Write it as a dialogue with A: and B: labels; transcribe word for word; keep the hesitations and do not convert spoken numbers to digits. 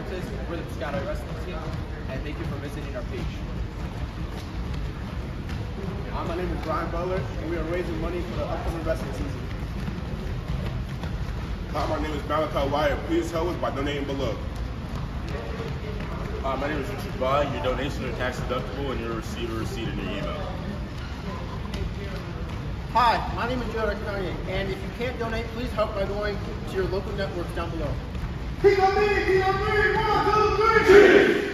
A: practice. We're the Piscataway wrestling team, and thank you for visiting our page.
B: Hi, my name is Brian Butler, and we are raising money for the upcoming wrestling season.
C: Hi, my name is Malachi Wyatt. Please help us by donating below.
D: Hi, my name is Richard Bye. Your donations are tax deductible, and you'll receive a receipt in your email.
E: Hi, my name is Joe Kanye, and if you can't donate, please help by going to your local networks down below.
F: Keep on me, keep on me, one, two, three, cheers!